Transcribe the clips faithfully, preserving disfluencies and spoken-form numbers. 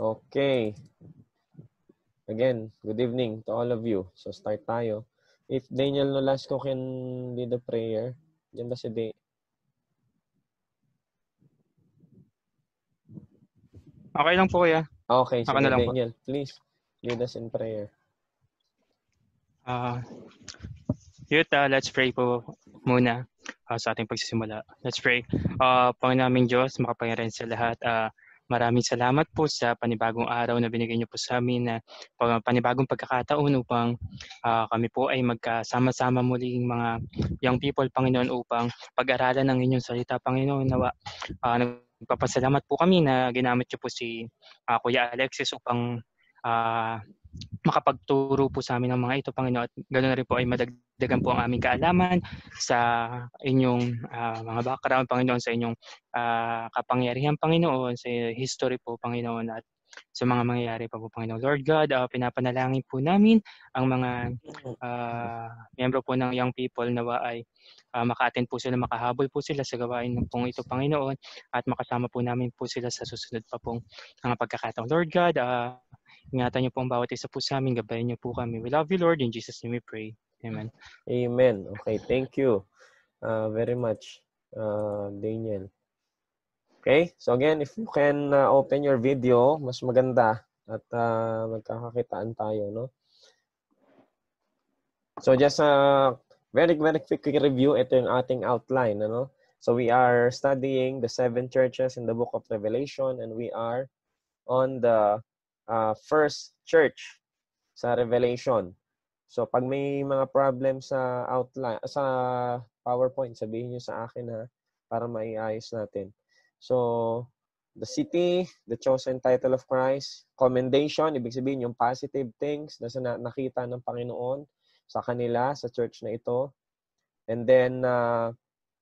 Okay. Again, good evening to all of you. So start tayo. If Daniel Nolasco can lead the prayer, diyan ba si De? Okay lang po, kuya. Okay, Ako sige, na lang po. Daniel, please lead us in prayer. Uh, Youth, uh, let's pray po muna uh, sa ating pagsisimula. Let's pray. Uh, Panginoon naming Diyos, makapangyarihan sa lahat. Uh, maraming salamat po sa panibagong araw na binigay niyo po sa amin na uh, panibagong pagkakataon upang uh, kami po ay magkasama-sama muling mga young people, Panginoon, upang pag-aralan ng inyong salita, Panginoon. Nawa, uh, nagpapasalamat po kami na ginamit niyo po si uh, Kuya Alexis upang uh, makapagturo po sa amin ng mga ito, Panginoon, at ganoon na rin po ay madagdagan po ang aming kaalaman sa inyong uh, mga background, Panginoon, sa inyong uh, kapangyarihan, Panginoon, sa history po, Panginoon, at sa mga mangyayari pa po, Panginoon. Lord God, uh, pinapanalangin po namin ang mga uh, miyembro po ng young people nawa ay uh, maka-attend po sila, makahabol po sila sa gawain ng pong ito, Panginoon, at makasama po namin po sila sa susunod pa pong mga pagkakataon. Lord God, uh, ingatan niyo po ang bawat isa po sa amin. Gabayan niyo po kami. We love you, Lord. In Jesus' name we pray. Amen. Amen. Okay, thank you uh, very much, uh, Daniel. Okay, so again, if you can uh, open your video, mas maganda at uh, magkakakitaan tayo, no? So just a uh, very, very quick review. Ito yung ating outline, ano? So we are studying the seven churches in the book of Revelation, and we are on the uh, first church sa Revelation. So pag may mga problem sa outline, sa PowerPoint, sabihin niyo sa akin ha, para maiayos natin. So the city, the chosen title of Christ, commendation, ibig sabihin yung positive things na nakita ng Panginoon sa kanila, sa church na ito. And then uh,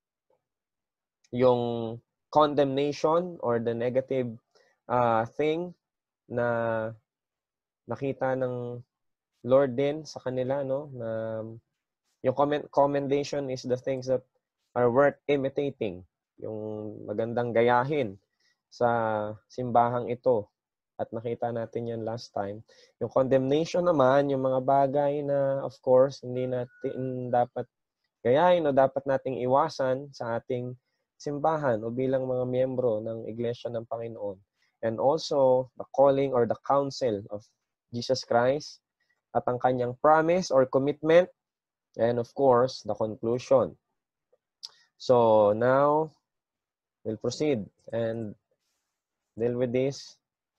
yung condemnation or the negative uh, thing na nakita ng Lord din sa kanila, no? Na yung comment, commendation is the things that are worth imitating. Yung magandang gayahin sa simbahang ito. At nakita natin yan last time. Yung condemnation naman, yung mga bagay na, of course, hindi natin dapat gayahin o dapat nating iwasan sa ating simbahan o bilang mga miyembro ng Iglesia ng Panginoon. And also, the calling or the counsel of Jesus Christ at ang kanyang promise or commitment, and of course, the conclusion. So now, we'll proceed and deal with this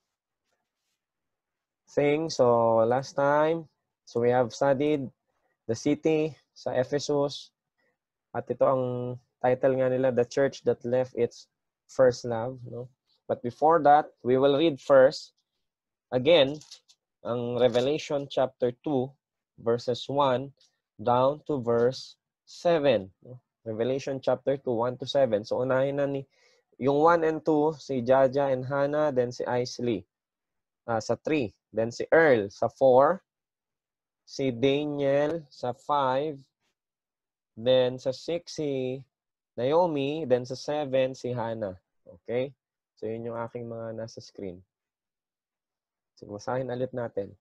thing. So last time, so we have studied the city sa Ephesus, at ito ang title nga nila, The Church That Left Its First Love. No? But before that, we will read first, again, ang Revelation chapter two, verses one down to verse seven. Revelation chapter two, one to seven. So unahin na ni yung one and two, si Jaja and Hannah, then si Isley uh, sa three, then si Earl sa four, si Daniel sa five, then sa six si Naomi, then sa seven si Hannah. Okay? So yun yung aking mga nasa screen. So basahin ulit natin.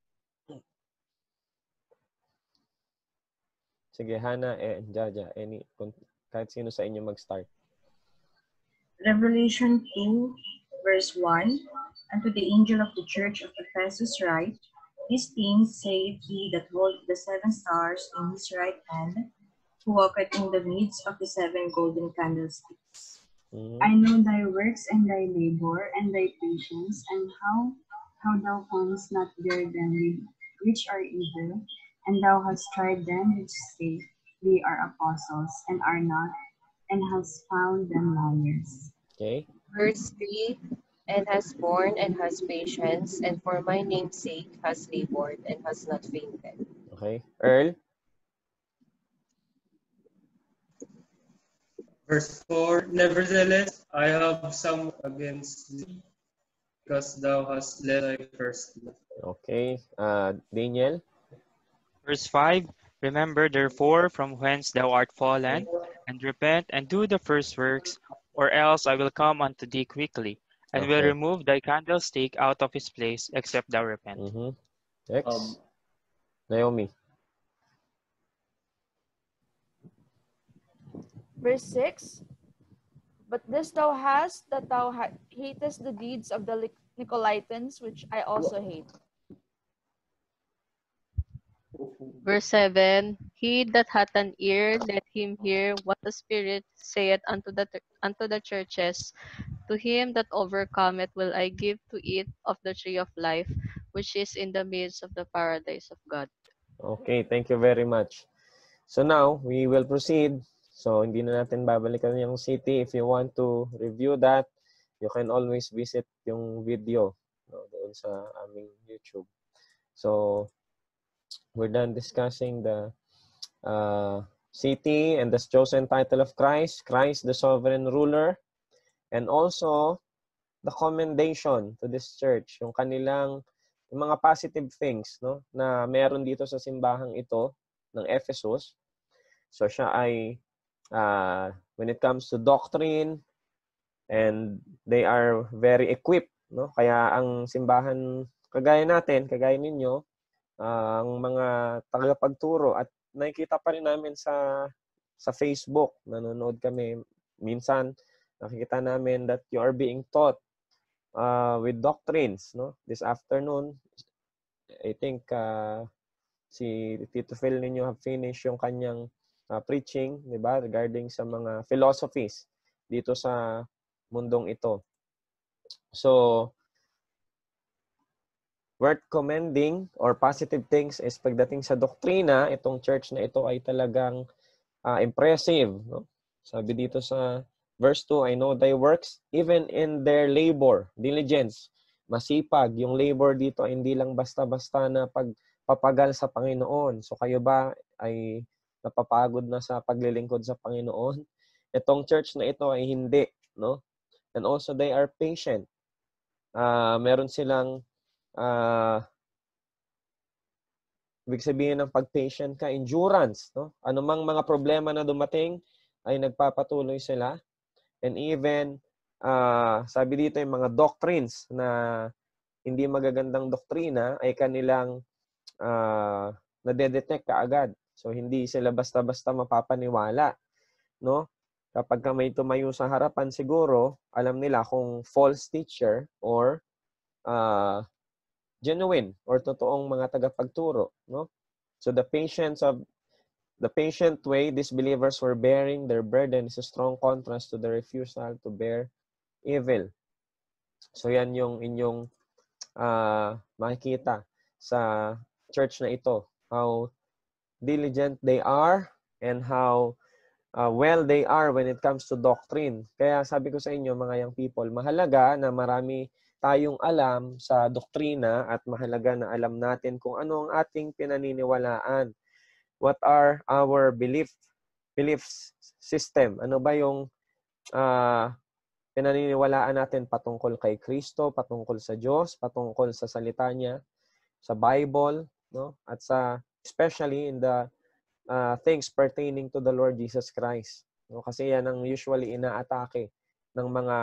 Sige, Hannah and Jaja, any, kahit sino sa inyo mag-start. Revelation two, verse one, And to the angel of the church of Ephesus write, These things saith he that holdeth the seven stars in his right hand, who walketh in the midst of the seven golden candlesticks. Mm-hmm. I know thy works and thy labor and thy patience, and how how thou canst not bear them which are evil, and thou hast tried them which say they are apostles and are not, and hast found them liars. Okay. Verse three, and has borne and has patience, and for my name's sake has labored and has not fainted. Okay. Earl? Verse four, Nevertheless, I have some against thee, because thou hast left thy first love. Okay. Uh, Daniel? Verse five, Remember therefore from whence thou art fallen, and repent and do the first works, or else I will come unto thee quickly, and will Okay. remove thy candlestick out of his place, except thou repent. Mm-hmm. Next. Um, Naomi. Verse six. But this thou hast, that thou ha- hatest the deeds of the Nicolaitans, which I also hate. Verse seven, he that hath an ear, let him hear what the Spirit saith unto the unto the churches. To him that overcometh will I give to eat of the tree of life, which is in the midst of the paradise of God. Okay, thank you very much. So now, we will proceed. So, hindi na natin babalikan yung city. If you want to review that, you can always visit yung video, no, doon sa aming YouTube. So, we're done discussing the uh, city and the chosen title of Christ, Christ the sovereign ruler, and also the commendation to this church, yung kanilang yung mga positive things, no, na meron dito sa simbahang ito ng Ephesus. So siya ay uh, when it comes to doctrine, and they are very equipped, no? Kaya ang simbahan kagaya natin, kagaya ninyo, uh, ang mga tagapagturo, at nakikita pa rin namin sa sa Facebook, nanonood kami minsan, nakikita namin that you are being taught uh, with doctrines, no? This afternoon, I think uh, si Tito Phil ninyo have finished yung kanyang uh, preaching, di ba, regarding sa mga philosophies dito sa mundong ito. So, worth commending or positive things is pagdating sa doktrina, itong church na ito ay talagang uh, impressive, no? Sabi dito sa verse two, I know thy works, even in their labor, diligence, masipag. Yung labor dito ay hindi lang basta-basta na pagpapagal sa Panginoon. So kayo ba ay napapagod na sa paglilingkod sa Panginoon? Itong church na ito ay hindi, no? And also they are patient. Uh, meron silang uh, ibig sabihin ng pag-patient ka, endurance, no? Anumang mga problema na dumating ay nagpapatuloy sila. And even uh, sabi dito yung mga doctrines na hindi magagandang doktrina ay kanilang uh, nade-detect kaagad. So hindi sila basta-basta mapapaniwala, no? Kapag ka may tumayo sa harapan, siguro alam nila kung false teacher or uh, genuine or totoong mga tagapagturo, no? So the patience of the patient way these believers were bearing their burden is a strong contrast to the refusal to bear evil. So yan yung inyong uh, makikita sa church na ito, how diligent they are and how uh, well they are when it comes to doctrine. Kaya sabi ko sa inyo, mga young people, mahalaga na marami tayong alam sa doktrina at mahalaga na alam natin kung ano ang ating pinaniniwalaan. What are our belief belief system? Ano ba yung uh, pinaniniwalaan natin patungkol kay Kristo, patungkol sa Diyos, patungkol sa salita niya, sa Bible, no? At sa especially in the uh, things pertaining to the Lord Jesus Christ. No? Kasi yan ang usually inaatake ng mga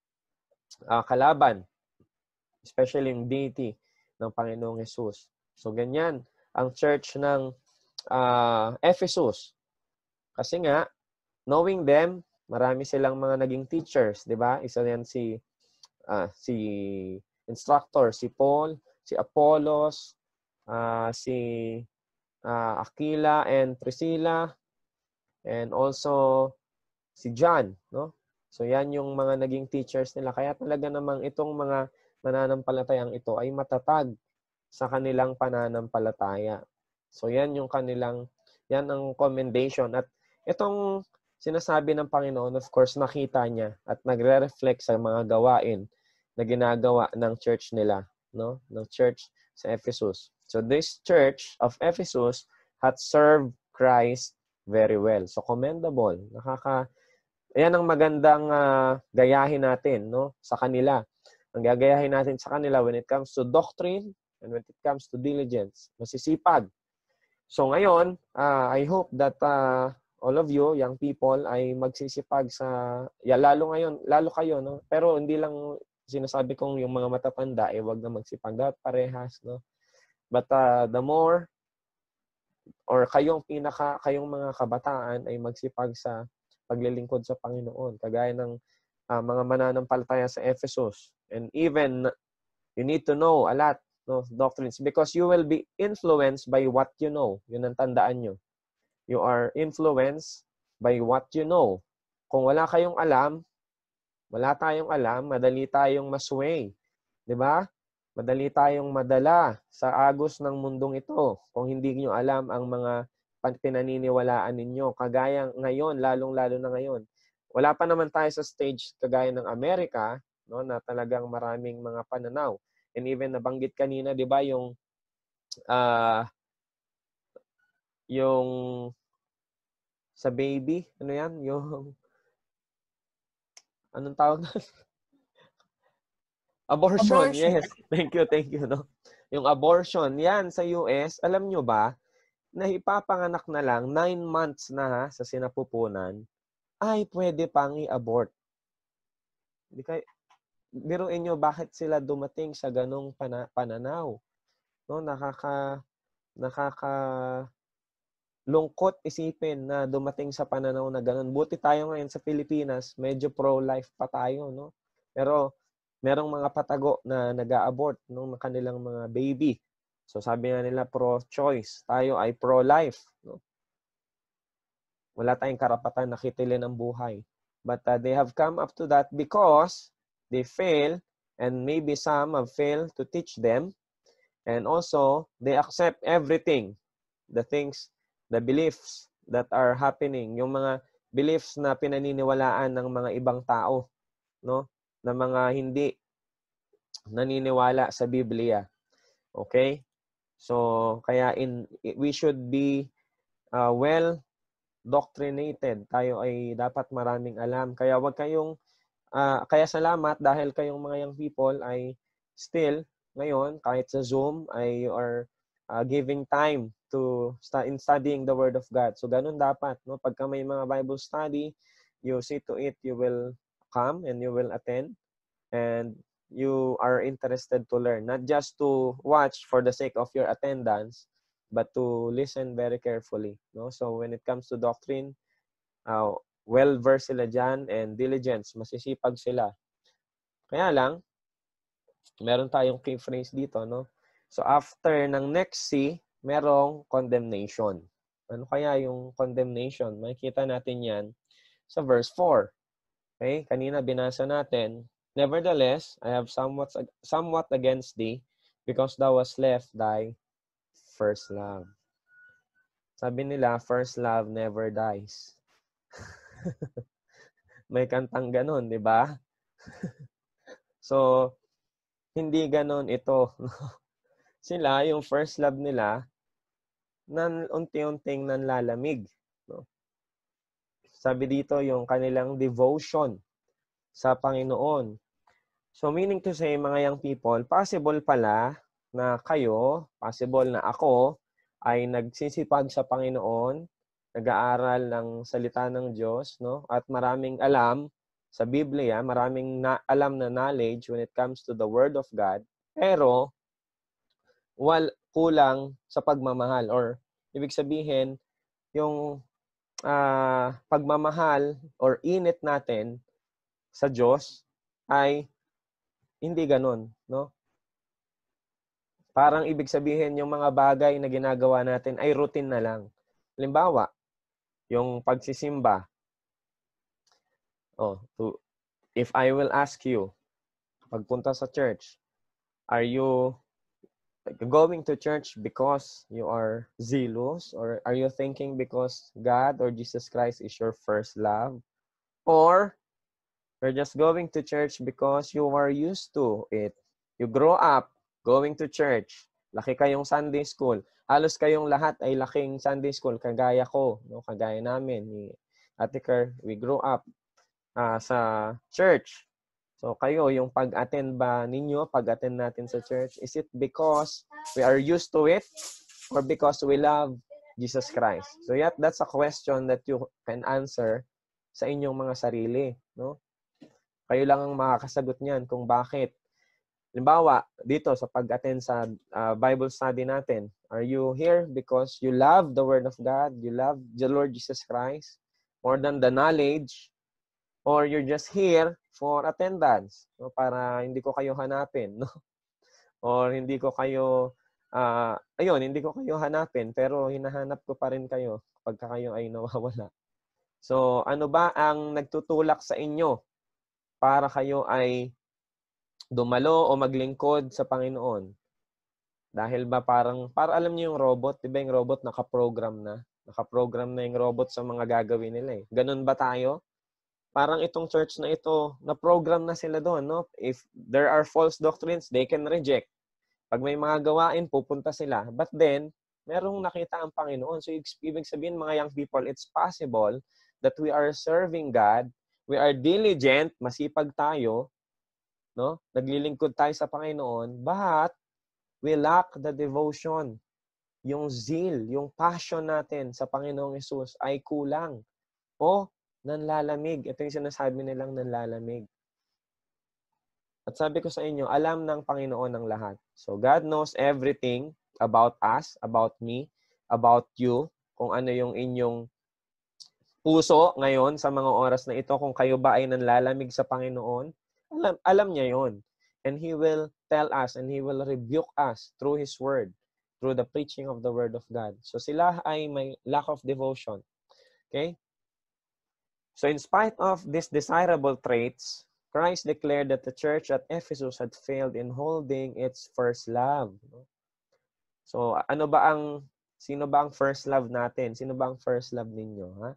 uh, kalaban, especially yung deity ng Panginoong Jesus. So ganyan ang church ng uh, Ephesus. Kasi nga, knowing them, marami silang mga naging teachers, di ba? Isa yan si uh, si instructor, si Paul, si Apollos, uh, si uh, Aquila and Priscilla, and also si John, no? So yan yung mga naging teachers nila. Kaya talaga namang itong mga mananampalatayang ito ay matatag sa kanilang pananampalataya. So yan yung kanilang, yan ang commendation. At itong sinasabi ng Panginoon, of course, nakita niya at nagre-reflect sa mga gawain na ginagawa ng church nila, no? Ng church sa Ephesus. So this church of Ephesus had served Christ very well. So commendable. Nakaka Ayan ang magandang uh, gayahin natin, no, sa kanila. Ang gagayahin natin sa kanila when it comes to doctrine and when it comes to diligence, masisipag. So ngayon, uh, I hope that uh, all of you, young people, ay magsisipag sa, yeah, lalo ngayon, lalo kayo, no? Pero hindi lang sinasabi kong yung mga matatanda, eh, wag na magsipag. Dapat parehas, no? But uh, the more, or kayong pinaka, kayong mga kabataan ay magsipag sa paglilingkod sa Panginoon. Kagaya ng uh, mga mananampalataya sa Ephesus. And even, you need to know a lot, no, doctrines, because you will be influenced by what you know. Yun ang tandaan nyo. You are influenced by what you know. Kung wala kayong alam, wala tayong alam, madali tayong masway. 'Di ba? Madali tayong madala sa agos ng mundong ito kung hindi niyo alam ang mga pinaniniwalaan ninyo. Kagaya ngayon, lalong-lalo na ngayon. Wala pa naman tayo sa stage kagaya ng Amerika, no, na talagang maraming mga pananaw. And even nabanggit kanina, 'di ba, yung uh, yung sa baby, ano 'yan? Yung anong tawag na? Abortion. Abortion. Yes. Thank you, thank you. No? Yung abortion, yan sa U S, alam nyo ba, na ipapanganak na lang, nine months na ha, sa sinapupunan, ay pwede pang i-abort. Di kayo, biruin nyo bakit sila dumating sa ganong pana, pananaw. No? Nakaka, nakaka, lungkot isipin na dumating sa pananaw na ganon. Buti tayo ngayon sa Pilipinas, medyo pro-life pa tayo, no? Pero merong mga patago na nag-a-abort ng kanilang mga baby. So sabi nga nila pro-choice, tayo ay pro-life, no? Wala tayong karapatan na kitilin ang buhay. But uh, they have come up to that because they fail, and maybe some have failed to teach them, and also they accept everything, the things, the beliefs that are happening, yung mga beliefs na pinaniniwalaan ng mga ibang tao, no? Na mga hindi naniniwala sa Biblia. Okay? So, kaya in we should be uh, well doctrinated. Tayo ay dapat maraming alam. Kaya wag kayong uh, kaya salamat dahil kayong mga young people ay still ngayon kahit sa Zoom ay you are uh, giving time to st- in studying the Word of God. So ganun dapat, no? Pagka may mga Bible study, you see to it, you will come and you will attend, and you are interested to learn, not just to watch for the sake of your attendance, but to listen very carefully, no? So when it comes to doctrine, uh, well-versed sila dyan, and diligence, masisipag sila. Kaya lang, meron tayong key phrase dito, no? So after ng next C, merong condemnation. Ano kaya yung condemnation? Makikita natin yan sa verse four. Okay? Kanina binasa natin, nevertheless, I have somewhat somewhat against thee, because thou hast left thy first love. Sabi nila, first love never dies. May kantang ganon, di ba? So, hindi ganon ito. Sila, yung first love nila, nan unti-unting nanlalamig. No? Sabi dito, yung kanilang devotion sa Panginoon. So, meaning to say, mga young people, possible pala na kayo, possible na ako, ay nagsisipag sa Panginoon, nag-aaral ng salita ng Diyos, no? At maraming alam sa Biblia, maraming na alam na knowledge when it comes to the Word of God, pero wal kulang sa pagmamahal, or ibig sabihin, yung uh, pagmamahal or init natin sa Diyos ay hindi ganon, no? Parang ibig sabihin yung mga bagay na ginagawa natin ay routine na lang. Halimbawa, yung pagsisimba. Oh, to, if I will ask you, pagpunta sa church, are you going to church because you are zealous, or are you thinking because God or Jesus Christ is your first love? Or you're just going to church because you are used to it. You grow up going to church. Laki kayong Sunday school. Halos kayong lahat ay laking Sunday school, kagaya ko, no? Kagaya namin ni Ate Kerr, we grew up uh, sa church. So kayo, yung pag-attend ba ninyo, pag-attend natin sa church, is it because we are used to it, or because we love Jesus Christ? So yet, that's a question that you can answer sa inyong mga sarili, no? Kayo lang ang makakasagot niyan kung bakit. Halimbawa, dito sa pag-attend sa uh, Bible study natin, are you here because you love the Word of God, you love the Lord Jesus Christ more than the knowledge, or you're just here for attendance, no? Para hindi ko kayo hanapin, no? Or hindi ko kayo, uh, ayun, hindi ko kayo hanapin, pero hinahanap ko pa rin kayo pagka kayo ay nawawala. So, ano ba ang nagtutulak sa inyo para kayo ay dumalo o maglingkod sa Panginoon? Dahil ba parang, para alam niyo yung robot, di ba yung robot nakaprogram na? Nakaprogram na yung robot sa mga gagawin nila eh. Ganun ba tayo? Parang itong church na ito, na-program na sila doon, no? If there are false doctrines, they can reject. Pag may mga gawain, pupunta sila. But then, merong nakita ang Panginoon. So, ibig sabihin, mga young people, it's possible that we are serving God, we are diligent, masipag tayo, no? Naglilingkod tayo sa Panginoon, but we lack the devotion. Yung zeal, yung passion natin sa Panginoong Hesus ay kulang. O nanlalamig. Ito yung sinasabi nilang nanlalamig. At sabi ko sa inyo, alam ng Panginoon ang lahat. So God knows everything about us, about me, about you, kung ano yung inyong puso ngayon sa mga oras na ito, kung kayo ba ay nanlalamig sa Panginoon, alam, alam niya yon. And He will tell us and He will rebuke us through His Word, through the preaching of the Word of God. So sila ay may lack of devotion. Okay? So in spite of these desirable traits, Christ declared that the church at Ephesus had failed in holding its first love. So ano ba ang, sino ba ang first love natin? Sino ba ang first love ninyo? Ha?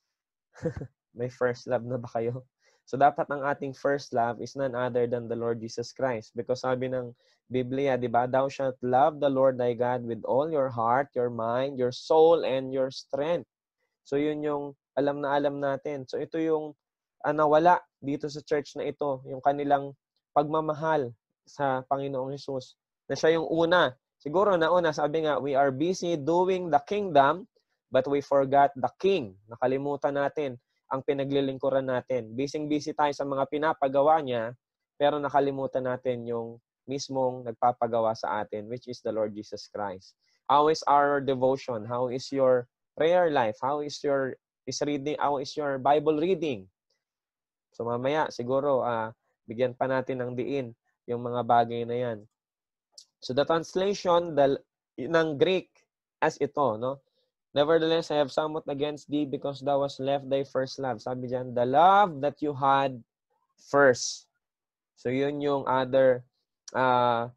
May first love na ba kayo? So dapat ang ating first love is none other than the Lord Jesus Christ. Because sabi ng Biblia, di ba? Thou shalt love the Lord thy God with all your heart, your mind, your soul, and your strength. So yun yung alam na alam natin. So ito yung uh, nawala dito sa church na ito, yung kanilang pagmamahal sa Panginoong Hesus. Na siya yung una. Siguro nauna, sabi nga, we are busy doing the kingdom, but we forgot the king. Nakalimutan natin ang pinaglilingkuran natin. Busy-busy tayo sa mga pinapagawa niya, pero nakalimutan natin yung mismong nagpapagawa sa atin, which is the Lord Jesus Christ. How is our devotion? How is your prayer life? How is your is reading? How is your Bible reading? So mamaya siguro uh, bigyan pa natin ng diin yung mga bagay na yan. So the translation the, ng Greek as ito, no? Nevertheless, I have somewhat against thee because thou hast left thy first love. Sabi diyan, the love that you had first. So yun yung other uh,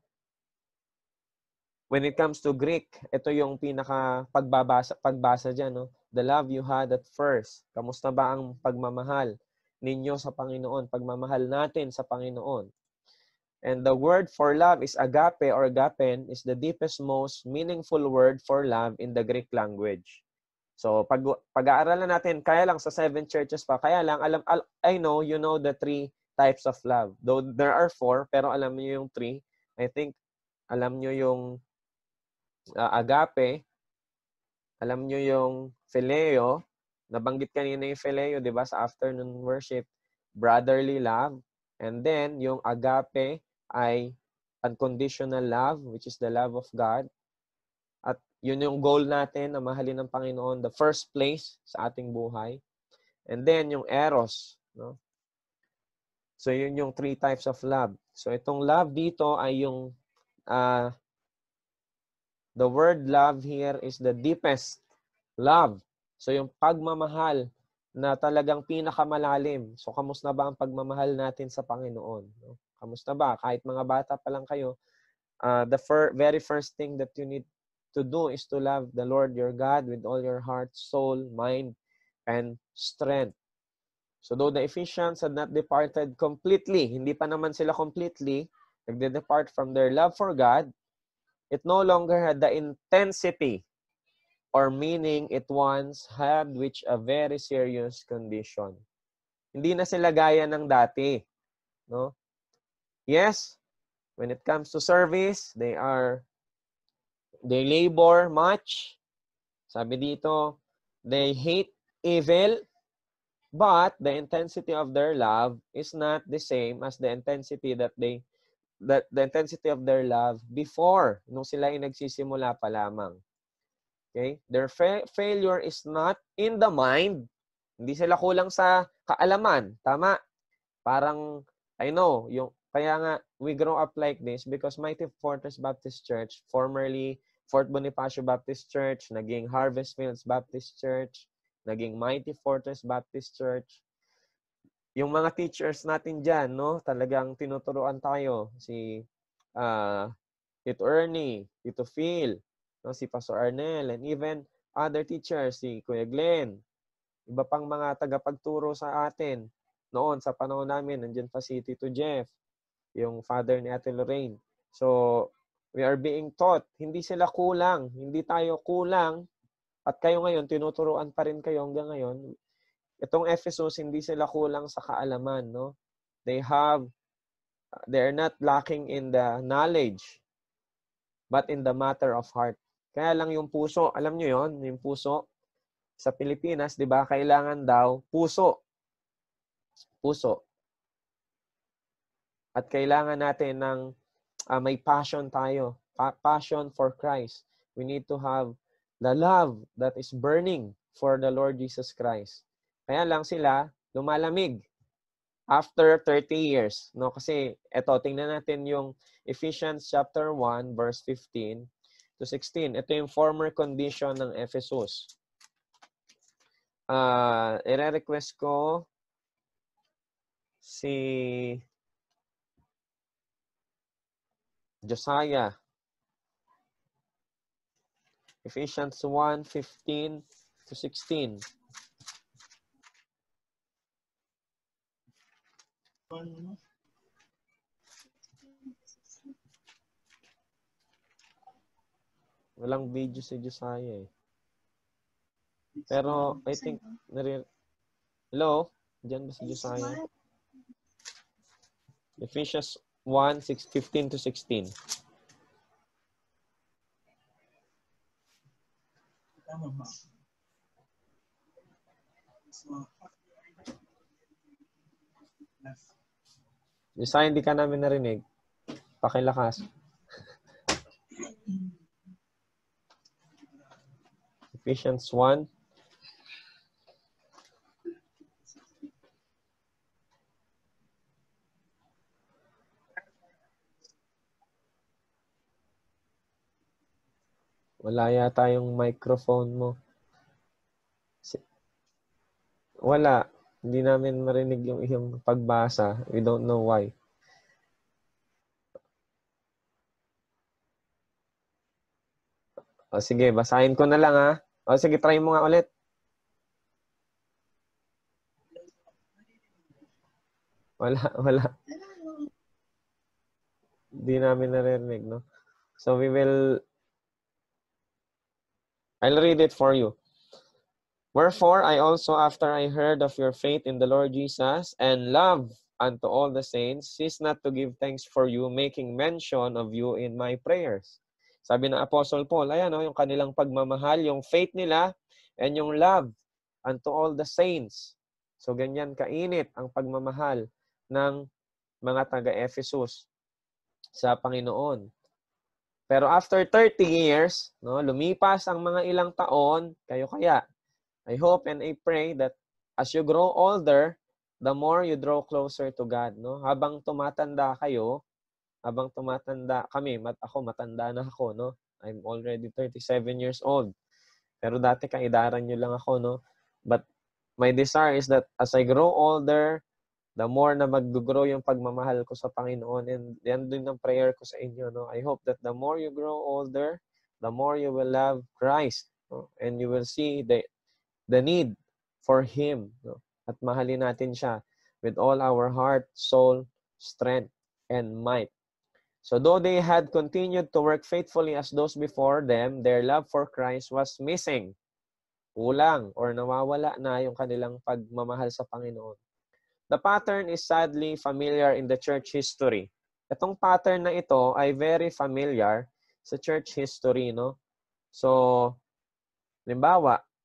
when it comes to Greek, ito yung pinaka pagbabasa pagbasa diyan, no? The love you had at first. Kamusta ba ang pagmamahal ninyo sa Panginoon? Pagmamahal natin sa Panginoon. And the word for love is agape or agapen, is the deepest, most meaningful word for love in the Greek language. So pag pag-aaralan natin, kaya lang sa seven churches pa, kaya lang alam I know you know the three types of love. Though there are four, pero alam niyo yung three. I think alam niyo yung uh, agape, alam niyo yung phileo, nabanggit kanina yung phileo, 'di ba, sa afternoon worship, brotherly love, and then yung agape ay unconditional love, which is the love of God. At yun yung goal natin, na mahalin ng Panginoon the first place sa ating buhay. And then yung eros, no? So yun yung three types of love. So itong love dito ay yung uh, the word love here is the deepest love. So yung pagmamahal na talagang pinakamalalim. So kamusta ba ang pagmamahal natin sa Panginoon? No? Kamusta ba? Kahit mga bata pa lang kayo, uh, the fir- very first thing that you need to do is to love the Lord your God with all your heart, soul, mind, and strength. So though the Ephesians had not departed completely, hindi pa naman sila completely, nagde-depart from their love for God, it no longer had the intensity or meaning it once had, which a very serious condition. Hindi na sila gaya ng dati, no? Yes, when it comes to service, they are they labor much. Sabi dito, they hate evil. But the intensity of their love is not the same as the intensity that they that the intensity of their love before nung sila ay nagsisimula pa lamang. Okay? Their fa- failure is not in the mind. Hindi sila kulang sa kaalaman. Tama? Parang, I know, yung, kaya nga, we grow up like this because Mighty Fortress Baptist Church, formerly Fort Bonifacio Baptist Church, naging Harvest Fields Baptist Church, naging Mighty Fortress Baptist Church. Yung mga teachers natin dyan, no, talagang tinuturuan tayo. Si uh, Tito Ernie, Tito Phil, no, si Pastor Arnel, and even other teachers, si Kuya Glenn, iba pang mga tagapagturo sa atin. Noon, sa panahon namin, nandiyan pa si Tito Jeff, yung father ni Ate Lorraine. So, we are being taught. Hindi sila kulang. Hindi tayo kulang. At kayo ngayon, tinuturuan pa rin kayo hanggang ngayon. Itong Ephesus, hindi sila kulang sa kaalaman. No? They have, they are not lacking in the knowledge, but in the matter of heart. Kaya lang yung puso, alam nyo yon, yung puso, sa Pilipinas, di ba, kailangan daw puso. Puso. At kailangan natin ng uh, may passion tayo. Pa- passion for Christ. We need to have the love that is burning for the Lord Jesus Christ. Kaya lang sila lumalamig after thirty years. No? Kasi eto, tingnan natin yung Ephesians chapter one, verse fifteen to sixteen. Ito yung former condition ng Ephesus. Uh, i-request ko si Josiah. Ephesians one, fifteen to sixteen. Walang video si Josiah eh. Pero, I think, nare- hello? Diyan ba si Josiah? Ephesians one, six, fifteen to sixteen. Josiah, hindi ka namin narinig. Pakilakas. Ephesians one. Wala yata yung microphone mo. Wala. Hindi namin marinig yung iyong pagbasa. We don't know why. O sige, basahin ko na lang ha. O sige, try mo nga ulit. Wala, wala. Hindi namin narinig, no? So we will I'll read it for you. Wherefore, I also, after I heard of your faith in the Lord Jesus and love unto all the saints, cease not to give thanks for you, making mention of you in my prayers. Sabi ng Apostle Paul, ayan o, yung kanilang pagmamahal, yung faith nila, and yung love unto all the saints. So, ganyan kainit ang pagmamahal ng mga taga-Ephesus sa Panginoon. Pero after thirty years, no, lumipas ang mga ilang taon, kayo kaya, I hope and I pray that as you grow older, the more you draw closer to God. No? Habang tumatanda kayo, habang tumatanda kami, mat ako matanda na ako, no? I'm already thirty-seven years old. Pero dati kaidaran nyo lang ako, no? But my desire is that as I grow older, the more na mag-grow yung pagmamahal ko sa Panginoon, and yan din ang prayer ko sa inyo, no? I hope that the more you grow older, the more you will love Christ, no? And you will see the the need for Him, no? At mahalin natin siya with all our heart, soul, strength, and might. So though they had continued to work faithfully as those before them, their love for Christ was missing. Kulang or nawawala na yung kanilang pagmamahal sa Panginoon. The pattern is sadly familiar in the church history. Itong pattern na ito ay very familiar sa church history, no? So, halimbawa,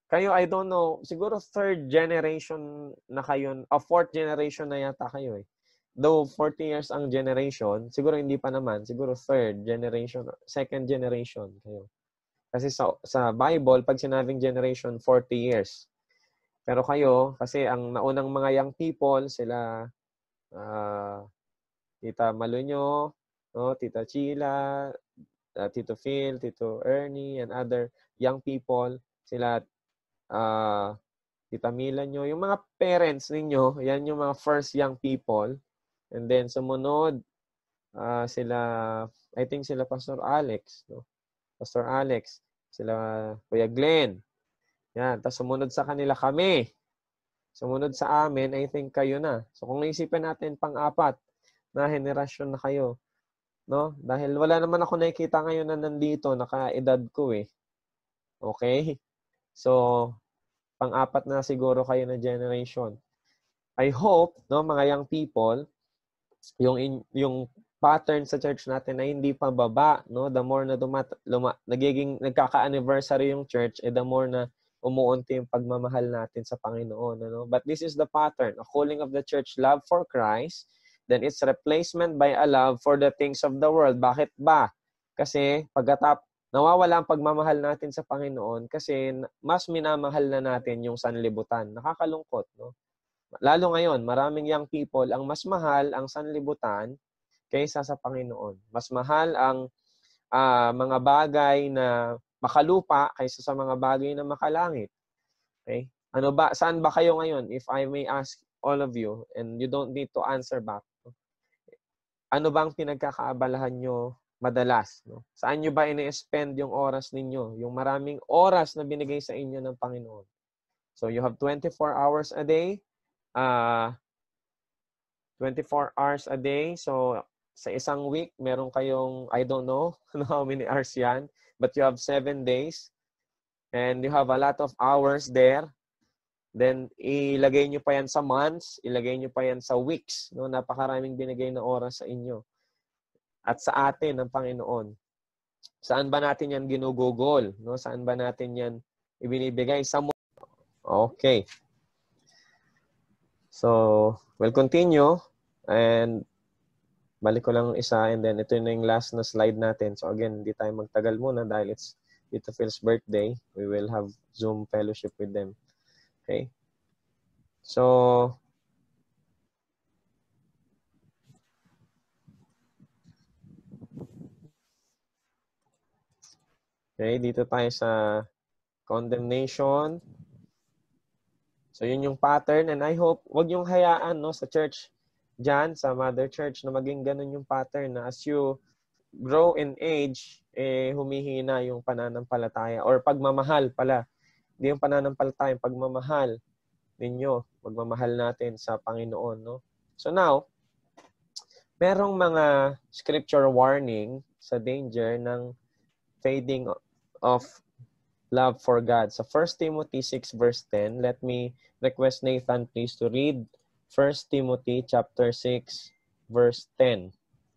kayo, I don't know, siguro third generation na kayo, o fourth generation na yata kayo eh. Though forty years ang generation, siguro hindi pa naman, siguro third generation, second generation kayo. Kasi sa, sa Bible, pag sinabing generation, forty years. Pero kayo, kasi ang naunang mga young people, sila, uh, Tita Malunyo, no, Tita Chila, uh, Tito Phil, Tito Ernie, and other young people, sila, uh, Tita Mila nyo, yung mga parents ninyo, yan yung mga first young people. And then sumunod, uh, sila, I think sila Pastor Alex, no? Pastor Alex, sila Kuya Glenn. Yan, tapos sumunod sa kanila kami. Sumunod sa amin, I think kayo na. So kung naisipin natin pang-apat na henerasyon na kayo, no? Dahil wala naman ako nakikita ngayon na nandito, naka-edad ko eh. Okay? So, pang-apat na siguro kayo na generation. I hope, no, mga young people, yung in, yung pattern sa church natin na hindi pa baba, no, the more na dumat luma, nagiging nagkaka-anniversary yung church, eh the more na umuunti yung pagmamahal natin sa Panginoon, ano? But this is the pattern, a calling of the church, love for Christ, then its replacement by a love for the things of the world. Bakit ba? Kasi pagkatap nawawala ang pagmamahal natin sa Panginoon kasi mas minamahal na natin yung sanlibutan. Nakakalungkot, no? Lalo ngayon, maraming young people, ang mas mahal ang sanlibutan kaysa sa Panginoon. Mas mahal ang uh, mga bagay na makalupa kaysa sa mga bagay na makalangit. Okay? Ano ba, saan ba kayo ngayon? If I may ask all of you, and you don't need to answer back. Ano bang pinagkakaabalahan nyo madalas? No? Saan nyo ba ini-spend yung oras ninyo? Yung maraming oras na binigay sa inyo ng Panginoon. So you have twenty-four hours a day. Uh, twenty-four hours a day. So, sa isang week, meron kayong, I don't know how many hours yan, but you have seven days. And you have a lot of hours there. Then, ilagay nyo pa yan sa months, ilagay nyo pa yan sa weeks. No? Napakaraming binigay na oras sa inyo. At sa atin, ng Panginoon. Saan ba natin yan ginugugol? No? Saan ba natin yan ibinibigay? Sa mundo. Okay. So, we'll continue. And balik ko lang isa and then ito na yung last na slide natin. So again, hindi tayo magtagal muna dahil it's Tito Phil's birthday. We will have Zoom fellowship with them. Okay? So, okay, dito tayo sa condemnation. So, yun yung pattern. And I hope, wag yung hayaan, no, sa church dyan, sa mother church, na maging ganun yung pattern na as you grow in age, eh, humihina yung pananampalataya or pagmamahal pala. Hindi yung pananampalataya, yung pagmamahal ninyo, pagmamahal natin sa Panginoon, no? So now, merong mga scripture warning sa danger ng fading of love for God. So First Timothy six verse ten, let me request Nathan please to read First Timothy chapter six verse ten.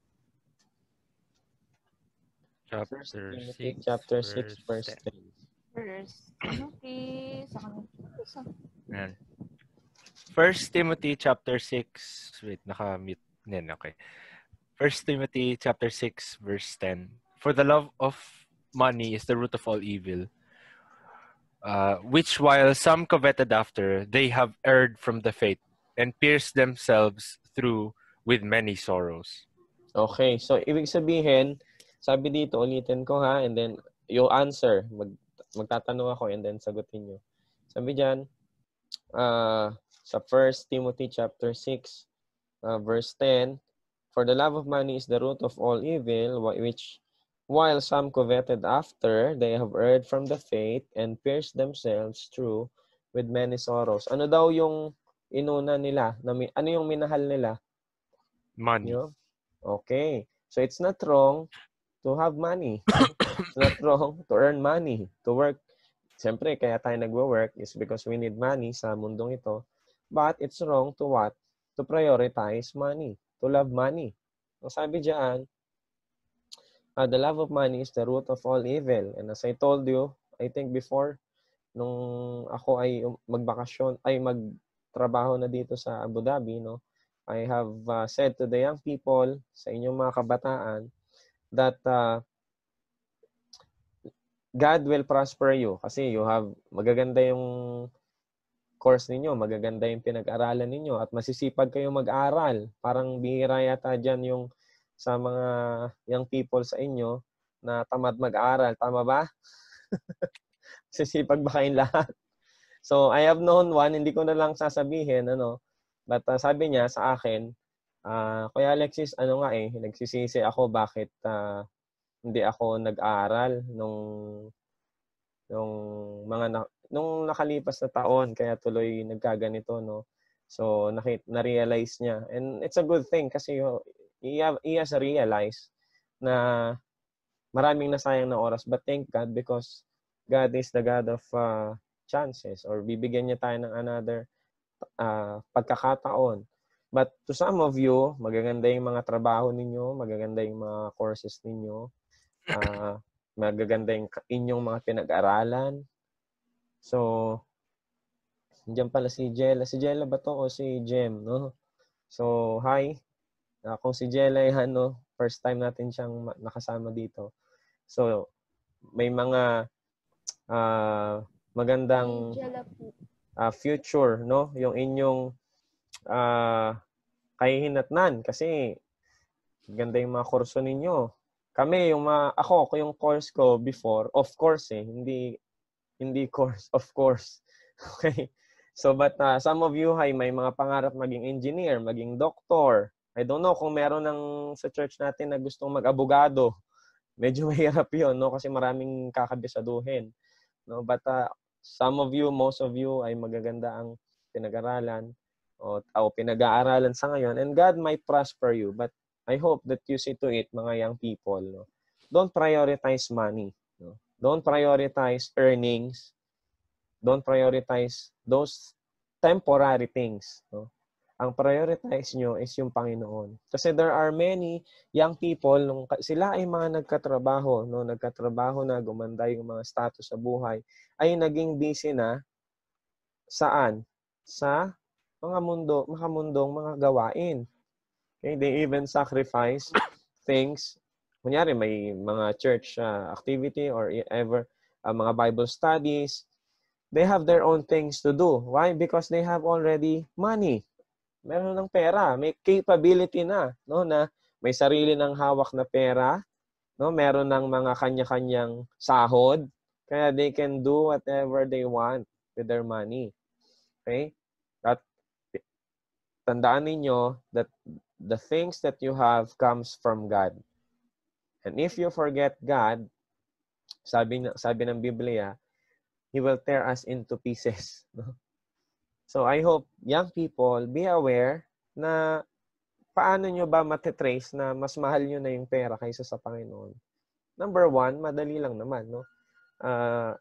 Chapter First Timothy six, chapter verse six verse ten. First Timothy, sa Ayan. First Timothy chapter six, wait, naka-mute din, okay. First Timothy chapter six verse ten. For the love of money is the root of all evil, uh, which while some coveted after, they have erred from the faith and pierced themselves through with many sorrows. Okay, so ibig sabihin, sabi dito, ulitin ko ha, and then yung answer, mag, magtatanong ako and then sagutin nyo. Sabi dyan, uh, sa First Timothy chapter six, uh, verse ten, for the love of money is the root of all evil, which while some coveted after, they have erred from the faith and pierced themselves through with many sorrows. Ano daw yung inuna nila? Ano yung minahal nila? Money. You know? Okay. So it's not wrong to have money. It's not wrong to earn money, to work. Siyempre, kaya tayo nagwo-work is because we need money sa mundong ito. But it's wrong to what? To prioritize money, to love money. Ang sabi diyan, uh, the love of money is the root of all evil. And as I told you, I think before, nung ako ay um- magbakasyon, ay magtrabaho na dito sa Abu Dhabi, no, I have uh, said to the young people, sa inyong mga kabataan, that uh, God will prosper you kasi you have magaganda yung course ninyo, magaganda yung pinag-aralan ninyo at masisipag kayo mag-aral. Parang bihira yata dyan yung sa mga young people sa inyo na tamad mag-aral. Tama ba? Sisipag ba kayong lahat? So, I have known one, hindi ko na lang sasabihin, ano, but uh, sabi niya sa akin, uh, Kuya Alexis, ano nga eh, nagsisisi ako bakit uh, hindi ako nag-aaral nung nung mga na, nung nakalipas na taon kaya tuloy nagkaganito, no. So nakit na-realize niya, and it's a good thing kasi he, have, he has realized na maraming nasayang na oras, but thank God because God is the God of uh, chances, or bibigyan niya tayo ng another uh, pagkakataon. But to some of you, magaganda yung mga trabaho ninyo, magaganda yung mga courses ninyo, Uh, magaganda yung inyong mga pinag-aralan. So, diyan pala si Jella. Si Jella ba to o si Jem, no? So, hi. Uh, kung si Jella yan, no, first time natin siyang nakasama dito. So, may mga uh, magandang uh, future, no? Yung inyong uh, kahihinatnan kasi ganda yung mga kurso ninyo. Kami, yung mga, ako, yung course ko before, of course eh, hindi, hindi course, of course. Okay? So, but uh, some of you, hay, may mga pangarap maging engineer, maging doctor. I don't know kung meron ng sa church natin na gustong mag-abogado. Medyo mahirap yun, no? Kasi maraming kakabisaduhin. No? But uh, some of you, most of you, ay magaganda ang pinag-aralan o, o pinag-aaralan sa ngayon. And God might prosper you, but I hope that you see to it, mga young people, no? Don't prioritize money. No? Don't prioritize earnings. Don't prioritize those temporary things. No? Ang prioritize nyo is yung Panginoon. Kasi there are many young people, nung sila ay mga nagkatrabaho, no? nagkatrabaho na, gumanda yung mga status sa buhay, ay naging busy na saan? Sa mga mundo, mga mundong mga gawain. Okay, they even sacrifice things. Kunyari, may mga church uh, activity or ever uh, mga Bible studies. They have their own things to do. Why? Because they have already money. Meron ng pera. May capability na, no, na may sarili ng hawak na pera. No? Meron ng mga kanya-kanyang sahod. Kaya they can do whatever they want with their money. Okay? At tandaan ninyo that the things that you have comes from God. And if you forget God, sabi, sabi ng Biblia, He will tear us into pieces. So I hope young people, be aware na paano nyo ba matitrace na mas mahal nyo na yung pera kaysa sa Panginoon. Number one, madali lang naman. No? Uh,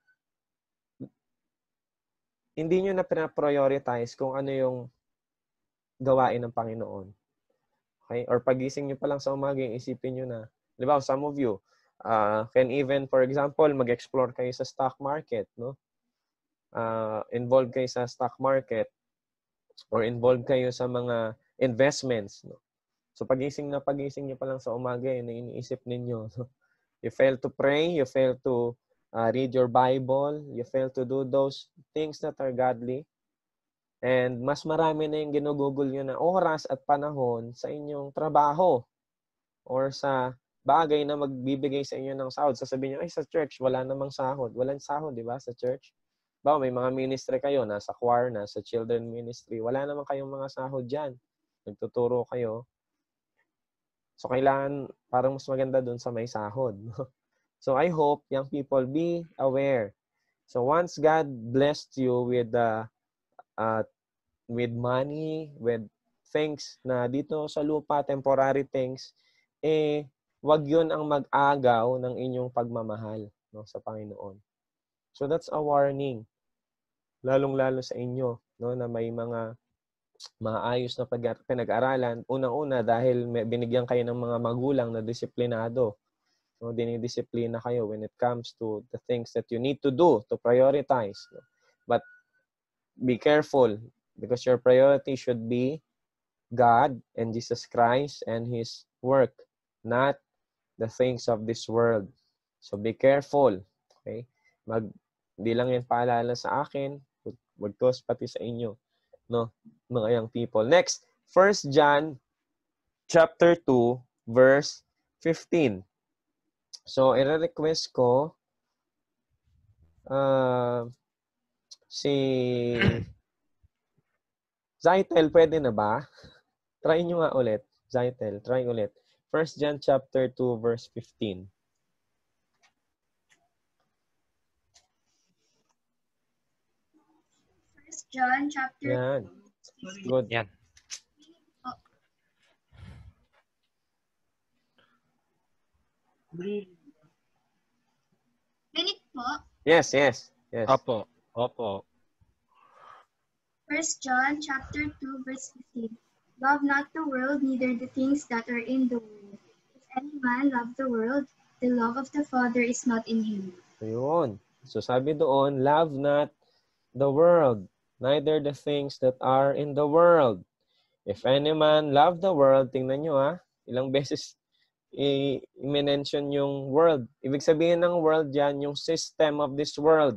hindi nyo na pina-prioritize kung ano yung gawain ng Panginoon. Okay? Or pagising nyo pa lang sa umaga, isipin nyo na. Di ba, some of you uh, can even, for example, mag-explore kayo sa stock market, no? Uh, involved kayo sa stock market or involved kayo sa mga investments, no? So, pagising na pagising nyo pa lang sa umaga, yun ang iniisip ninyo. No? You fail to pray, you fail to uh, read your Bible, you fail to do those things that are godly. And mas marami na yung ginugugol nyo na oras at panahon sa inyong trabaho or sa bagay na magbibigay sa inyo ng sahod. Sasabihin nyo, ay sa church, wala namang sahod. Walang sahod, di ba, sa church? Ba, may mga ministry kayo, nasa choir, nasa children ministry. Wala naman kayong mga sahod dyan. Nagtuturo kayo. So, kailangan, parang mas maganda dun sa may sahod. So, I hope young people be aware. So, once God blessed you with the uh, with money, with things na dito sa lupa, temporary things, eh, wag yun ang mag-agaw ng inyong pagmamahal, no, sa Panginoon. So that's a warning, lalong-lalo sa inyo, no, na may mga maayos na pinag-aralan. Unang-una, dahil may, binigyan kayo ng mga magulang na disiplinado. No? Dinidisiplina kayo when it comes to the things that you need to do, to prioritize. No? But be careful because your priority should be God and Jesus Christ and His work, not the things of this world. So be careful. Okay? Mag, hindi lang yan paalala sa akin, wag to pati sa inyo. No? Mga young people. Next, First John chapter two, verse fifteen. So, i-request ko uh, si Zaitel, pwede na ba? Try nyo nga ulit. Zaitel, try ulit. First John chapter two, verse fifteen. First John chapter Yan. Good. Yan. Ganit po. Yes, yes. Yes. Opo. Opo. First John chapter two, verse fifteen. Love not the world, neither the things that are in the world. If any man love the world, the love of the Father is not in him. Ayun. So sabi doon, love not the world, neither the things that are in the world. If any man love the world, tingnan nyo ha, ilang beses i-mention yung world. Ibig sabihin ng world yan, yung system of this world.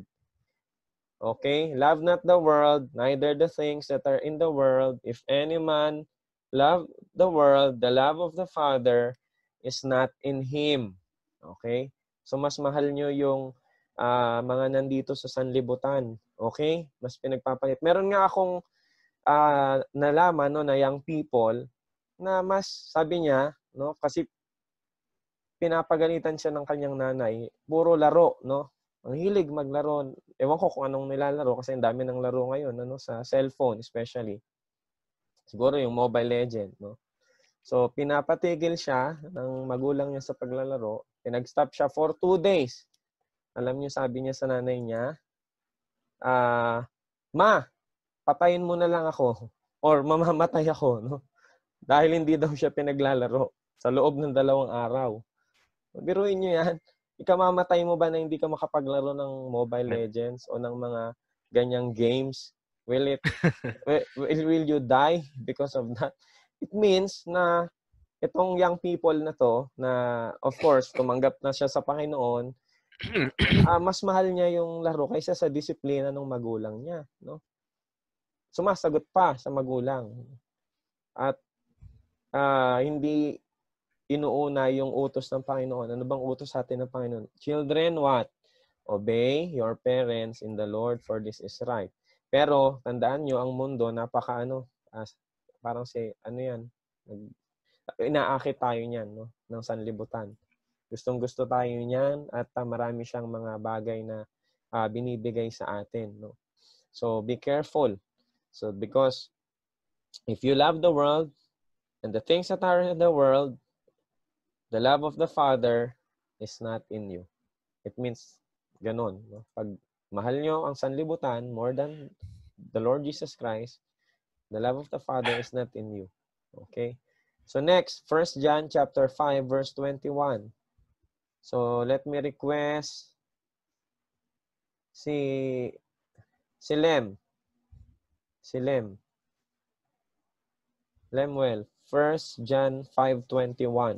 Okay? Love not the world, neither the things that are in the world. If any man love the world, the love of the Father is not in him. Okay? So mas mahal nyo yung uh, mga nandito sa sanlibutan. Okay? Mas pinagpapalit. Meron nga akong uh, nalaman no, na young people na mas, sabi niya, no, kasi pinapagalitan siya ng kanyang nanay, puro laro, no? Ang hilig maglaro. Ewan ko kung anong nilalaro kasi ang dami ng laro ngayon, ano, sa cellphone especially. Siguro yung Mobile Legend, no? So, pinapatigil siya ng magulang niya sa paglalaro. Pinag-stop siya for two days. Alam niyo, sabi niya sa nanay niya, ah, Ma, patayin mo na lang ako or mamamatay ako, no? Dahil hindi daw siya pinaglalaro sa loob ng dalawang araw. Biruin niyo yan. Ikamamatay mo ba na hindi ka makapaglaro ng Mobile Legends o ng mga ganyang games? Will it will, will you die because of that? It means na itong young people na to, na of course, tumanggap na siya sa Panginoon, uh, mas mahal niya yung laro kaysa sa disiplina ng magulang niya. No? Sumasagot pa sa magulang. At uh, hindi inuuna yung utos ng Panginoon. Ano bang utos sa atin ng Panginoon? Children, what? Obey your parents in the Lord, for this is right. Pero, tandaan nyo, ang mundo, napaka ano, as, parang si, ano yan, inaakit tayo niyan, no? Ng sanlibutan. Gustong gusto tayo niyan at uh, marami siyang mga bagay na uh, binibigay sa atin, no? So, be careful. So, because if you love the world and the things that are in the world, the love of the Father is not in you. It means, ganon. No? Pag mahal nyo ang sanlibutan more than the Lord Jesus Christ, the love of the Father is not in you. Okay? So next, First John chapter five, verse twenty-one. So let me request si, si Lem. Si Lem. Lemuel. First John five twenty-one.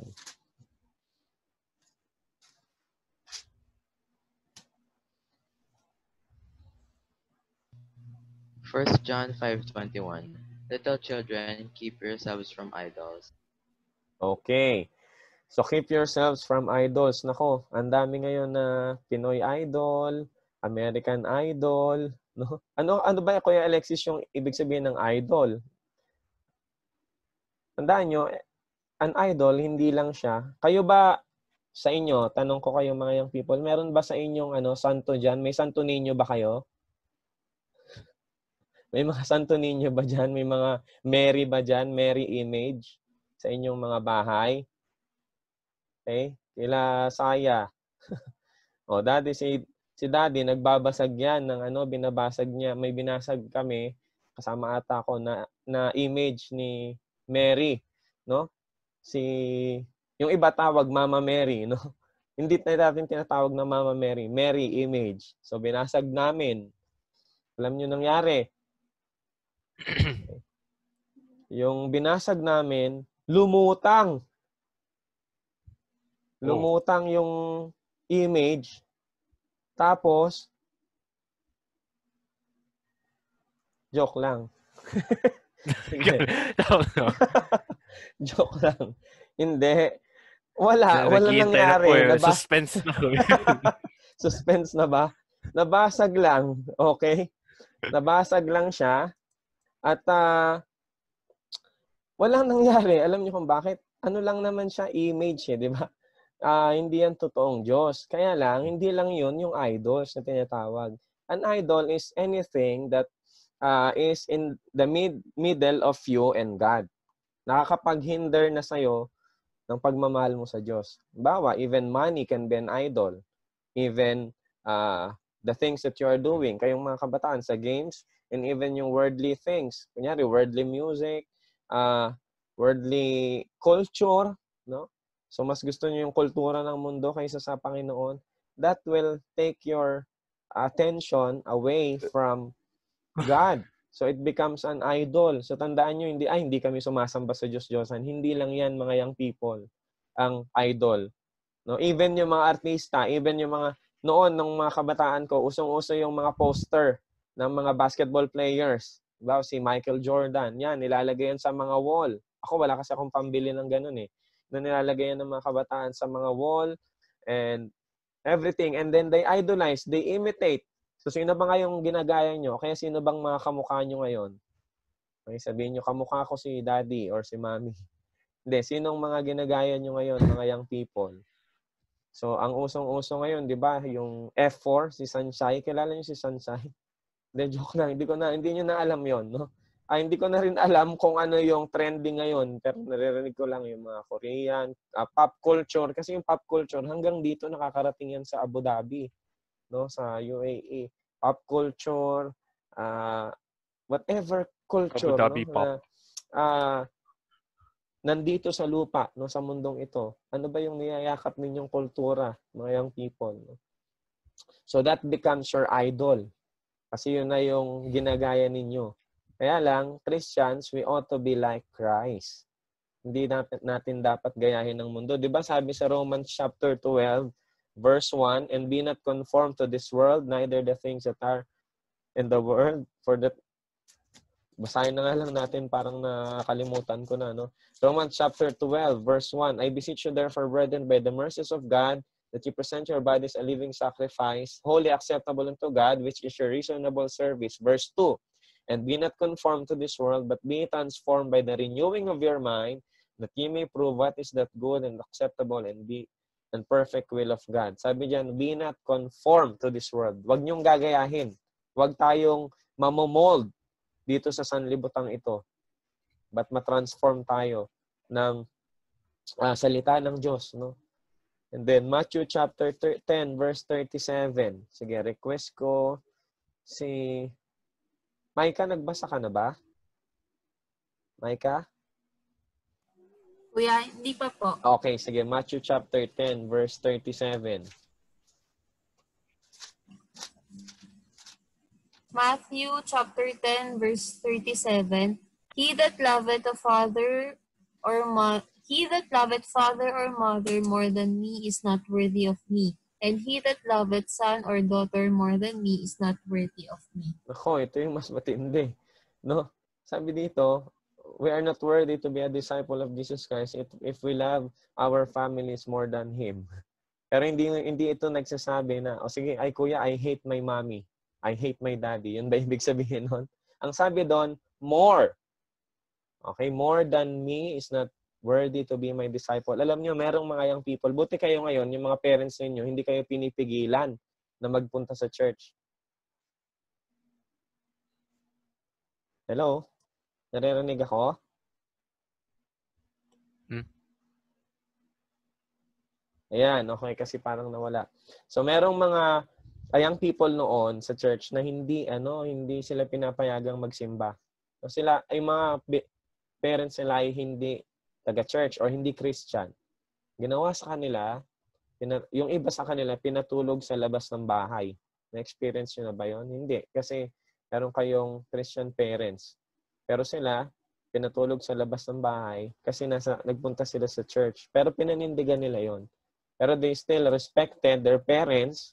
First John five twenty-one. Little children, keep yourselves from idols. Okay. So keep yourselves from idols. Nako, ang dami ngayon na Pinoy idol, American idol, no? Ano ano ba Kuya Alexis yung ibig sabihin ng idol? Tandaan nyo, an idol hindi lang siya. Kayo ba sa inyo, tanong ko kayo mga young people, meron ba sa inyong ano santo diyan? May santo ninyo ba kayo? May mga santo ninyo ba dyan? May mga Mary ba dyan? Mary image sa inyong mga bahay? Okay? Kila Saya. O, daddy, si, si daddy, nagbabasag yan ng ano, binabasag niya. May binasag kami, kasama ata ako, na, na image ni Mary. No? Si, yung iba tawag Mama Mary, no? Hindi na natin tinatawag na Mama Mary. Mary image. So, binasag namin. Alam nyo nangyari. Yung binasag namin, lumutang. Lumutang yung image. Tapos, joke lang. Joke lang. Hindi. Wala. Wala nangyari. Na Nabas- Suspense na kami. Suspense na ba? Nabasag lang. Okay? Nabasag lang siya. At uh, walang nangyari. Alam niyo kung bakit? Ano lang naman siya, image eh, di ba? Uh, hindi yan totoong Diyos. Kaya lang, hindi lang yun yung idols na tinatawag. An idol is anything that uh, is in the mid middle of you and God. Nakakapaghinder na sa'yo ng pagmamahal mo sa Diyos. Bawa, even money can be an idol. Even uh, the things that you are doing, kayong mga kabataan sa games, and even yung worldly things. Kunyari, worldly music, uh, worldly culture, no? So, mas gusto niyo yung kultura ng mundo kaysa sa Panginoon. That will take your attention away from God. So, it becomes an idol. So, tandaan nyo, hindi, ay, hindi kami sumasamba sa Diyos-Diyosan. Hindi lang yan, mga young people, ang idol. No? Even yung mga artista, even yung mga, noon, ng mga kabataan ko, usong-uso yung mga poster ng mga basketball players. Diba? Si Michael Jordan. Yan, nilalagay yan sa mga wall. Ako, wala kasi akong pambili ng ganun eh. Na nilalagay yan ng mga kabataan sa mga wall and everything. And then they idolize, they imitate. So, sino ba nga yung ginagaya nyo? Kaya sino bang mga kamukha nyo ngayon? Okay, sabihin nyo, kamukha ko si daddy or si mommy. Hindi, sinong mga ginagaya nyo ngayon, mga young people? So, ang usong-uso ngayon, di ba, yung F four, si Sunshine. Kilala nyo si Sunshine? Hindi, joke lang. Hindi ko na, hindi nyo na alam yon, no? Ay, hindi ko na rin alam kung ano yung trending ngayon. Pero naririnig ko lang yung mga Korean, uh, pop culture. Kasi yung pop culture, hanggang dito nakakarating yan sa Abu Dhabi, no? Sa U A E. Pop culture, uh, whatever culture, Abu Dhabi no? pop. Na, uh, nandito sa lupa, no? Sa mundong ito. Ano ba yung niyayakap ninyong kultura, mga young people? No? So that becomes your idol. Kasi yun na yung ginagaya ninyo. Kaya lang, Christians, we ought to be like Christ. Hindi natin, natin dapat gayahin ng mundo. Di ba sabi sa Romans chapter twelve, verse one, and be not conformed to this world, neither the things that are in the world. For that, basahin na nga lang natin, parang nakalimutan ko na. No? Romans chapter twelve, verse one, I beseech you therefore, brethren, by the mercies of God, that you present your bodies a living sacrifice, wholly acceptable unto God, which is your reasonable service. Verse two, and be not conformed to this world, but be transformed by the renewing of your mind, that ye may prove what is that good and acceptable and be and perfect will of God. Sabi diyan, be not conformed to this world. Huwag niyong gagayahin. Huwag tayong mamomold dito sa sanlibutan ito. But matransform tayo ng uh, salita ng Diyos, no? And then Matthew chapter ten verse thirty-seven. Sige, request ko si Maika, nagbasa ka na ba? Maika? Kuya, hindi pa po. Okay, sige. Matthew chapter ten, verse thirty-seven. Matthew chapter ten, verse thirty-seven. He that loveth a father or mo- he that loveth father or mother more than me is not worthy of me. And he that loveth son or daughter more than me is not worthy of me. Ako, ito yung mas matindi. No? Sabi dito, we are not worthy to be a disciple of Jesus Christ if, if we love our families more than Him. Pero hindi, hindi ito nagsasabi na, o oh, sige, ay kuya, I hate my mommy. I hate my daddy. Yun ba ibig sabihin nun? Ang sabi doon, more. Okay, more than me is not worthy to be my disciple. Alam nyo, merong mga young people, buti kayo ngayon, yung mga parents ninyo, hindi kayo pinipigilan na magpunta sa church. Hello? Naririnig ako? Hmm? Ayan, okay, kasi parang nawala. So, merong mga young people noon sa church na hindi, ano, hindi sila pinapayagang magsimba. So, sila, ay mga parents nila ay hindi taga-church or hindi Christian. Ginawa sa kanila, Pina, yung iba sa kanila, pinatulog sa labas ng bahay. Na-experience nyo na ba yun? Hindi. Kasi meron kayong Christian parents. Pero sila, pinatulog sa labas ng bahay kasi nasa, nagpunta sila sa church. Pero pinanindigan nila yon. Pero they still respected their parents.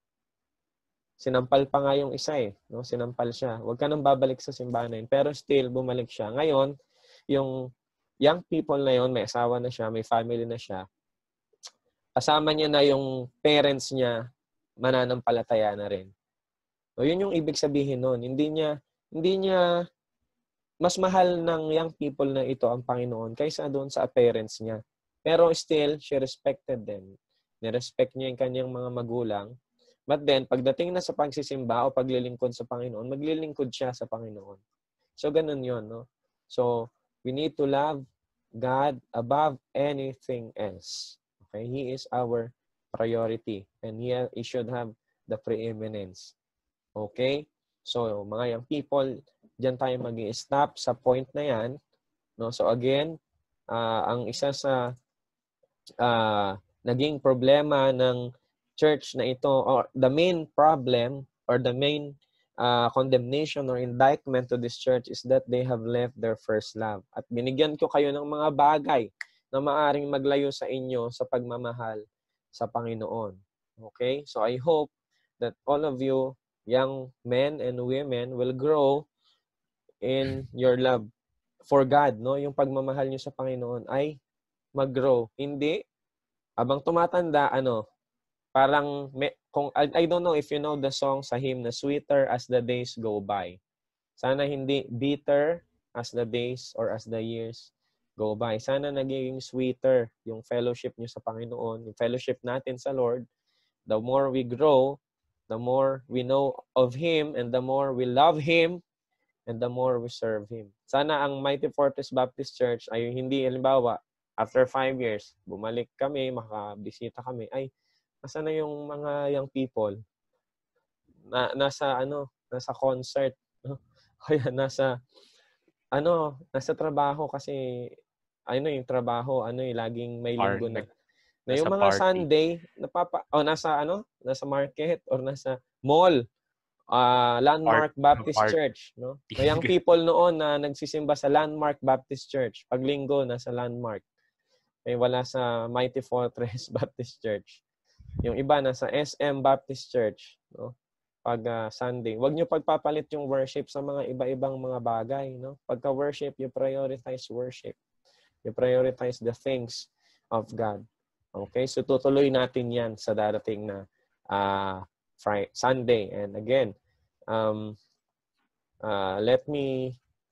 Sinampal pa nga yung isa eh. No? Sinampal siya. Huwag ka nang babalik sa simbahan na yun. Pero still, bumalik siya. Ngayon, yung young people na yun, may asawa na siya, may family na siya, kasama niya na yung parents niya, mananampalataya na rin. So, yun yung ibig sabihin nun. Hindi niya, hindi niya, mas mahal ng young people na ito ang Panginoon kaysa doon sa parents niya. Pero still, she respected them. Nirespect niya yung kanyang mga magulang. But then, pagdating na sa pagsisimba o paglilingkod sa Panginoon, maglilingkod siya sa Panginoon. So, ganun yun, no? So, we need to love God above anything else. Okay? He is our priority. And he, he should have the preeminence. Okay? So, mga young people, diyan tayo mag-i-stop sa point na yan. No? So, again, uh, ang isa sa uh, naging problema ng church na ito, or the main problem, or the main uh, condemnation or indictment to this church is that they have left their first love. At binigyan ko kayo ng mga bagay na maaring maglayo sa inyo sa pagmamahal sa Panginoon. Okay? So, I hope that all of you, young men and women, will grow in your love for God, no? Yung pagmamahal niyo sa Panginoon ay mag-grow. Hindi habang tumatanda, ano, parang may, kung I, I don't know if you know the song sa hymn na Sweeter as the Days Go By. Sana hindi bitter as the days or as the years go by. Sana naging sweeter yung fellowship niyo sa Panginoon, yung fellowship natin sa Lord. The more we grow, the more we know of Him, and the more we love Him, and the more we serve Him. Sana ang Mighty Fortress Baptist Church ay hindi, halimbawa, after five years, bumalik kami, makabisita kami, ay, nasa na yung mga young people? Na, nasa, ano, nasa concert. No? Kaya nasa, ano, nasa trabaho kasi, ano yung trabaho, ano yung laging may linggo na. Na yung mga party. Sunday, napapa, oh, nasa ano, nasa market or nasa mall, uh, Landmark Part, Baptist part. Church, no? May young people noon na nagsisimba sa Landmark Baptist Church. Pag linggo, nasa Landmark. May wala sa Mighty Fortress Baptist Church. Yung iba nasa S M Baptist Church, no? Pag uh, Sunday. Huwag niyo pagpapalit yung worship sa mga iba-ibang mga bagay, no? Pagka worship, you prioritize worship. You prioritize the things of God. Okay, so tutuloy natin yan sa darating na uh, Friday, Sunday. And again, um, uh, let me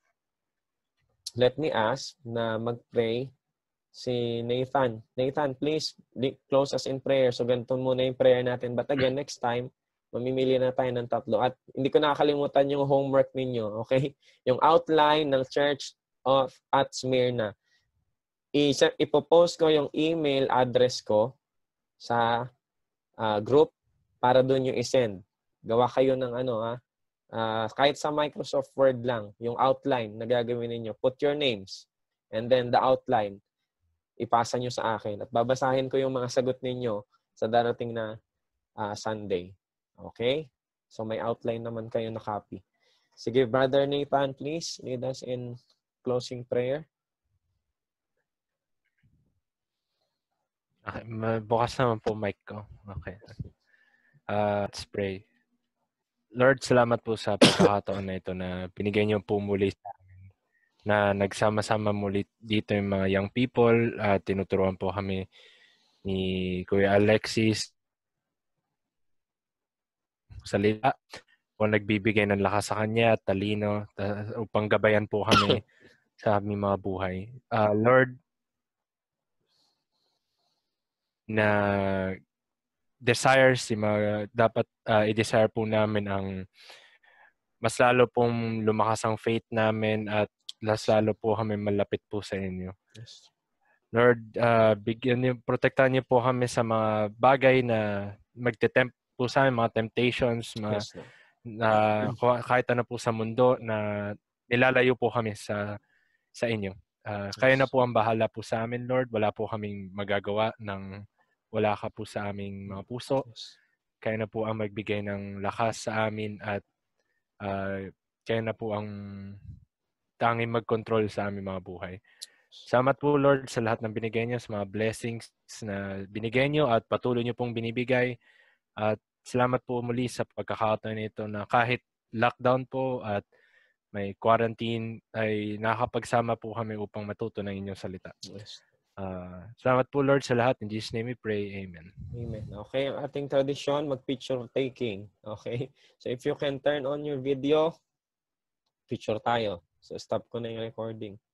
let me ask na mag-pray si Nathan. Nathan, please close us in prayer. So ganito muna yung prayer natin. But again, next time, mamimili na tayo ng tatlo. At hindi ko nakakalimutan yung homework ninyo. Okay? Yung outline ng Church of at Smyrna. Ipopost ko yung email address ko sa uh, group para doon yung isend. Gawa kayo ng ano ha. Uh, kahit sa Microsoft Word lang, yung outline na gagawin ninyo. Put your names and then the outline. Ipasa nyo sa akin. At babasahin ko yung mga sagot ninyo sa darating na uh, Sunday. Okay? So may outline naman kayo na copy. Sige, Brother Nathan, please lead us in closing prayer. Okay, bukas naman po mic ko. Okay. Uh, let's pray. Lord, salamat po sa pagkakataon na ito na binigay niyo po muli sa amin na nagsama-sama muli dito yung mga young people at uh, tinuturuan po kami ni Kuya Alexis salita o nagbibigay ng lakas sa kanya at talino uh, upang gabayan po kami sa aming mga buhay. Uh, Lord, na desires, si mga, dapat uh, i-desire po namin ang mas lalo pong lumakas ang faith namin at mas lalo po kami malapit po sa inyo. Yes. Lord, uh, bigyan niyo, protektahan niyo po kami sa mga bagay na magte-tempt po sa amin, mga temptations, mga, yes, na kahit ano po sa mundo na nilalayo po kami sa sa inyo. Uh, yes. Kayo na po ang bahala po sa amin, Lord. Wala po kaming magagawa ng wala ka po sa aming mga puso. Kayo na po ang magbigay ng lakas sa amin at uh, kayo na po ang tanging mag-control sa aming mga buhay. Salamat po, Lord, sa lahat ng binigay niyo, sa mga blessings na binigay niyo at patuloy niyo pong binibigay. At salamat po muli sa pagkakataon nito na kahit lockdown po at may quarantine ay nakakapagsama po kami upang matuto ng inyong salita. Yes. Uh, salamat po, Lord, sa lahat. In Jesus' name we pray. Amen. Amen. Okay, ang ating tradisyon, mag-picture taking. Okay? So if you can turn on your video, picture tayo. So stop ko na yung recording.